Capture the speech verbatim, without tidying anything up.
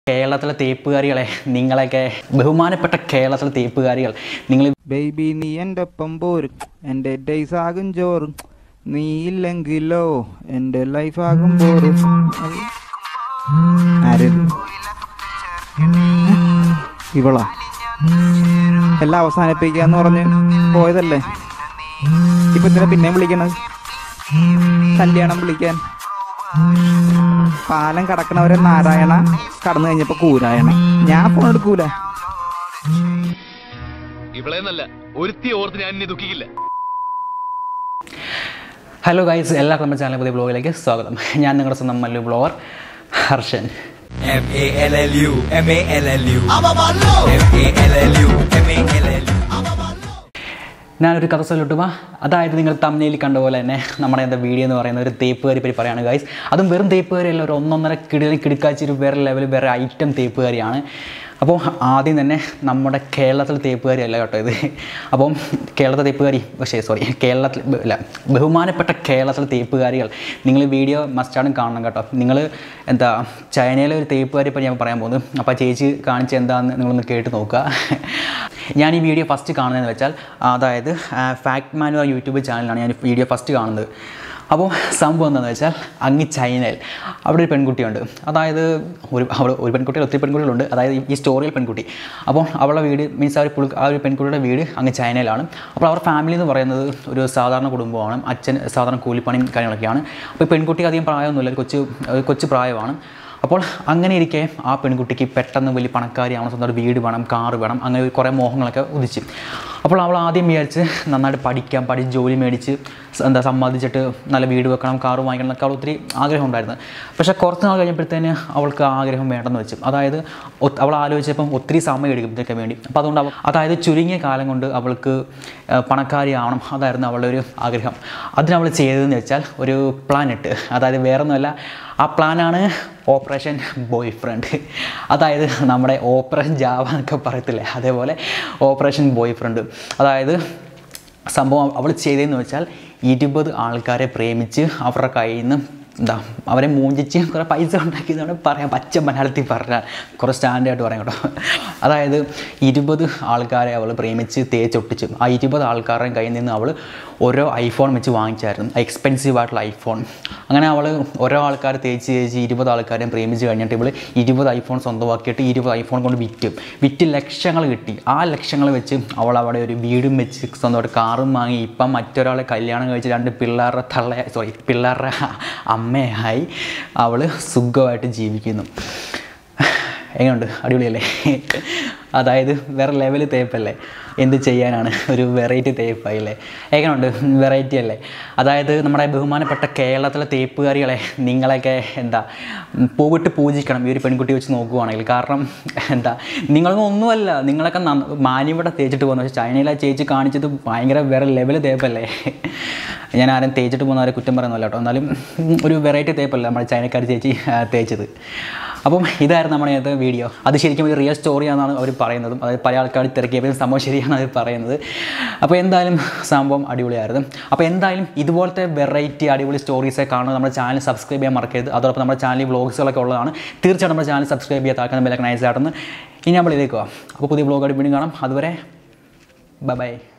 കേരളത്തിലെ തേപ്പുകാരികളെ നിങ്ങളൊക്കെ ബഹുമാനപ്പെട്ട കേരളത്തിലെ തേപ്പുകാരികൾ നിങ്ങൾ ബേബി നീ എൻ്റെ ഒപ്പം പോരും എൻ്റെ ഡേയ്സ് ആകും ചോറും നീ ഇല്ലെങ്കിലോ എൻ്റെ ലൈഫ് ആകും പോരും ഇവളാ എല്ലാം അവസാനിപ്പിക്കാന്ന് പറഞ്ഞ് പോയതല്ലേ ഇപ്പൊ ഇതിനെ പിന്നെ വിളിക്കണത് കല്യാണം വിളിക്കാൻ പാലം കടക്കണവരെ നാരായണ കടന്നു കഴിഞ്ഞപ്പോ കൂരായണ ഞാൻ ഫോൺ എടുക്കൂല ഹലോ ഗൈസ് എല്ലാവർക്കും നമ്മുടെ ചാനൽ പുതിയ ബ്ലോഗിലേക്ക് സ്വാഗതം. ഞാൻ നിങ്ങളുടെ സ്വന്തം മല്ലു ബ്ലോഗർ ഹർഷൻ. ഞാനൊരു കഥ ചൊല്ലിട്ടുവാ. അതായത് നിങ്ങൾ തമ്മിൽ കണ്ട പോലെ തന്നെ നമ്മുടെ എന്താ വീഡിയോ എന്ന് പറയുന്ന ഒരു തേപ്പുകാരി പറ്റി പറയുകയാണ് ഗൈസ്. അതും വെറും തേപ്പുകാരിയല്ല, ഒരു ഒന്നൊന്നര കിടിലം കിടക്കാച്ചൊരു വേറെ ലെവൽ വേറെ ഐറ്റം തേപ്പുകാരിയാണ്. അപ്പോൾ ആദ്യം തന്നെ നമ്മുടെ കേരളത്തിലെ തേപ്പുകാരി അല്ല കേട്ടോ ഇത്. അപ്പം കേരളത്തിലെ തേപ്പുകാരി പക്ഷേ സോറി കേരളത്തിൽ അല്ല ബഹുമാനപ്പെട്ട കേരളത്തിലെ തേപ്പുകാരികൾ നിങ്ങൾ വീഡിയോ മസ്റ്റാണ് കാണണം കേട്ടോ. നിങ്ങൾ എന്താ ചൈനയിലെ ഒരു തേപ്പുകാരി ഇപ്പോൾ ഞാൻ പറയാൻ പോകുന്നത്. അപ്പോൾ ചേച്ചി കാണിച്ച് എന്താണെന്ന് നിങ്ങളൊന്ന് കേട്ട് നോക്കുക. ഞാൻ ഈ വീഡിയോ ഫസ്റ്റ് കാണുന്നതെന്ന് വെച്ചാൽ അതായത് ഫാക്ട് മാനുവൽ യൂട്യൂബ് ചാനലിലാണ് ഞാൻ വീഡിയോ ഫസ്റ്റ് കാണുന്നത്. അപ്പോൾ സംഭവം എന്താണെന്ന് വെച്ചാൽ അങ്ങ് ചൈനയിൽ അവിടെ ഒരു പെൺകുട്ടിയുണ്ട്. അതായത് ഒരു അവിടെ ഒരു പെൺകുട്ടികൾ ഒത്തിരി പെൺകുട്ടികളുണ്ട്. അതായത് ഈ സ്റ്റോറിയിൽ പെൺകുട്ടി. അപ്പോൾ അവളുടെ വീട് മീൻസ് ആ ഒരു പുള്ളി ആ ഒരു പെൺകുട്ടിയുടെ വീട് അങ്ങ് ചൈനയിലാണ്. അപ്പോൾ അവർ ഫാമിലി എന്ന് പറയുന്നത് ഒരു സാധാരണ കുടുംബമാണ്. അച്ഛൻ സാധാരണ കൂലിപ്പണിയും കാര്യങ്ങളൊക്കെയാണ്. അപ്പോൾ ഈ പെൺകുട്ടിക്ക് അധികം പ്രായമൊന്നുമില്ല, കൊച്ചു കൊച്ചു പ്രായമാണ്. അപ്പോൾ അങ്ങനെ ഇരിക്കെ ആ പെൺകുട്ടിക്ക് പെട്ടെന്ന് വലിയ പണക്കാരിയാണ്, സ്വന്തം വീട് വേണം, കാറ് വേണം, അങ്ങനെ കുറേ മോഹങ്ങളൊക്കെ ഉദിച്ചു. അപ്പോൾ അവൾ ആദ്യം വിചാരിച്ച് നന്നായിട്ട് പഠിക്കാം, പഠിച്ച് ജോലി മേടിച്ച് എന്താ സമ്പാദിച്ചിട്ട് നല്ല വീട് വെക്കണം, കാറ് വാങ്ങിക്കണം എന്നൊക്കെ അവൾ ഒത്തിരി ആഗ്രഹം ഉണ്ടായിരുന്നു. പക്ഷേ കുറച്ച് നാൾ കഴിഞ്ഞപ്പോഴത്തേന് അവൾക്ക് ആഗ്രഹം വേണ്ടെന്ന് വെച്ചു. അതായത് അവൾ ആലോചിച്ചപ്പം ഒത്തിരി സമയം എടുക്കും ഇതൊക്കെ വേണ്ടി. അപ്പോൾ അതുകൊണ്ട് അവൾ അതായത് ചുരുങ്ങിയ കാലം കൊണ്ട് അവൾക്ക് പണക്കാരിയാവണം, അതായിരുന്നു അവളുടെ ഒരു ആഗ്രഹം. അതിനവൾ ചെയ്തതെന്ന് വെച്ചാൽ ഒരു പ്ലാൻ ഇട്ട്, അതായത് വേറൊന്നുമല്ല, ആ പ്ലാനാണ് ഓപ്പറേഷൻ ബോയ് ഫ്രണ്ട്. അതായത് നമ്മുടെ ഓപ്പറേഷൻ ജാവ എന്നൊക്കെ പറയത്തില്ലേ, അതേപോലെ ഓപ്പറേഷൻ ബോയ് ഫ്രണ്ട്. അതായത് സംഭവം അവൾ ചെയ്തതെന്ന് വെച്ചാൽ ഇരുപത് ആൾക്കാരെ പ്രേമിച്ച് അവരുടെ കയ്യിൽ നിന്ന് എന്താ അവരെ മൂഞ്ചിച്ച് കുറേ പൈസ ഉണ്ടാക്കിയതാണ് പറയാം, പച്ച മലയാളത്തിൽ പറഞ്ഞാൽ കുറേ സ്റ്റാൻഡായിട്ട് പറയാം കേട്ടോ. അതായത് ഇരുപത് ആൾക്കാരെ അവൾ പ്രേമിച്ച് തേച്ചൊട്ടിച്ചു. ആ ഇരുപത് ആൾക്കാരുടെയും കയ്യിൽ നിന്ന് അവൾ ഓരോ ഐഫോൺ വെച്ച് വാങ്ങിച്ചായിരുന്നു, എക്സ്പെൻസീവ് ആയിട്ടുള്ള ഐഫോൺ. അങ്ങനെ അവൾ ഓരോ ആൾക്കാർ തേച്ച് തേച്ച് ഇരുപത് ആൾക്കാരെയും പ്രേമിച്ച് കഴിഞ്ഞിട്ട് ഇവൾ ഇരുപത് ഐഫോൺ സ്വന്തമാക്കിയിട്ട് ഇരുപത് ഐഫോൺ കൊണ്ട് വിറ്റ് വിറ്റ് ലക്ഷങ്ങൾ കിട്ടി. ആ ലക്ഷങ്ങൾ വെച്ച് അവൾ അവിടെ ഒരു വീടും വെച്ച് സ്വന്തമായിട്ട് കാറും വാങ്ങി ഇപ്പം മറ്റൊരാളെ കല്യാണം കഴിച്ച് രണ്ട് പിള്ളേരുടെ തള്ള സോറി പിള്ളേരുടെ അമ്മയായി അവൾ സുഖമായിട്ട് ജീവിക്കുന്നു. എങ്ങനെയുണ്ട്? അടിപൊളിയല്ലേ? അതായത് വേറെ ലെവൽ തേപ്പല്ലേ, എന്ത് ചെയ്യാനാണ്, ഒരു വെറൈറ്റി തേപ്പായില്ലേ? എങ്ങനെയുണ്ട്? വെറൈറ്റി അല്ലേ? അതായത് നമ്മുടെ ബഹുമാനപ്പെട്ട കേരളത്തിലെ തേപ്പുകാരികളെ നിങ്ങളൊക്കെ എന്താ പോയിട്ട് പൂജിക്കണം ഈ ഒരു പെൺകുട്ടി വെച്ച് നോക്കുകയാണെങ്കിൽ. കാരണം എന്താ നിങ്ങളൊന്നും ഒന്നുമല്ല, നിങ്ങളൊക്കെ മാന്യവിടെ തേച്ചിട്ട് പോകുന്നു. പക്ഷേ ചൈനയിലെ ചേച്ചി കാണിച്ചത് ഭയങ്കര വേറെ ലെവൽ തേപ്പല്ലേ. ഞാൻ ആരും തേച്ചിട്ട് പോകുന്നവരെ കുറ്റം പറയുന്നില്ല കേട്ടോ, എന്നാലും ഒരു വെറൈറ്റി തേപ്പല്ലേ നമ്മുടെ ചൈനക്കാർ ചേച്ചി തേച്ചത്. അപ്പം ഇതായിരുന്നു നമ്മുടെ ഇന്നത്തെ വീഡിയോ. അത് ശരിക്കും ഒരു റിയൽ സ്റ്റോറിയാണെന്നാണ് അവർ പറയുന്നതും. അതായത് പല ആൾക്കാർ തിരക്കിയപ്പോഴും സംഭവം ശരിയാണ് അവർ പറയുന്നത്. അപ്പോൾ എന്തായാലും സംഭവം അടിപൊളിയായിരുന്നു. അപ്പോൾ എന്തായാലും ഇതുപോലത്തെ വെറൈറ്റി അടിപൊളി സ്റ്റോറീസൊക്കെ കാണുന്നത് നമ്മുടെ ചാനൽ സബ്സ്ക്രൈബ് ചെയ്യാൻ മറക്കരുത്. അതോടൊപ്പം നമ്മുടെ ചാനലിൽ വ്ളോഗ്സുകളൊക്കെ ഉള്ളതാണ്. തീർച്ചയായിട്ടും നമ്മുടെ ചാനൽ സബ്സ്ക്രൈബ് ചെയ്യാൻ താൽക്കാലം ബെല്ലൈക്കൺ നൈസായിട്ടെന്ന് ഇനി നമ്മൾ ഇതിലേക്ക് പോകാം. അപ്പോൾ പുതിയ വ്ളോഗായിട്ട് വീണ്ടും കാണാം. അതുവരെ ബൈ ബൈ.